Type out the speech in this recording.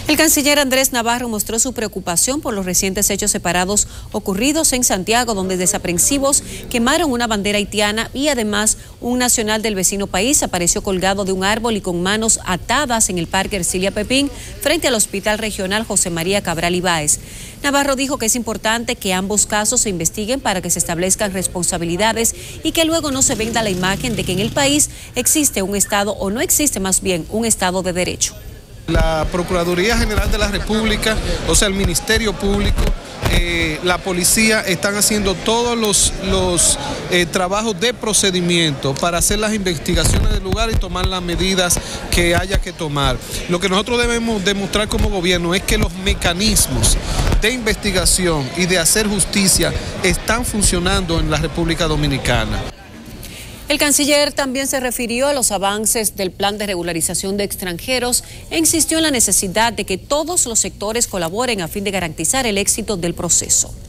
El canciller Andrés Navarro mostró su preocupación por los recientes hechos separados ocurridos en Santiago, donde desaprensivos quemaron una bandera haitiana y además un nacional del vecino país apareció colgado de un árbol y con manos atadas en el Parque Ercilia Pepín frente al Hospital Regional José María Cabral Ibáez. Navarro dijo que es importante que ambos casos se investiguen para que se establezcan responsabilidades y que luego no se venda la imagen de que en el país existe un Estado, o no existe más bien, un Estado de Derecho. La Procuraduría General de la República, o sea, el Ministerio Público, la policía están haciendo todos los trabajos de procedimiento para hacer las investigaciones del lugar y tomar las medidas que haya que tomar. Lo que nosotros debemos demostrar como gobierno es que los mecanismos de investigación y de hacer justicia están funcionando en la República Dominicana. El canciller también se refirió a los avances del plan de regularización de extranjeros e insistió en la necesidad de que todos los sectores colaboren a fin de garantizar el éxito del proceso.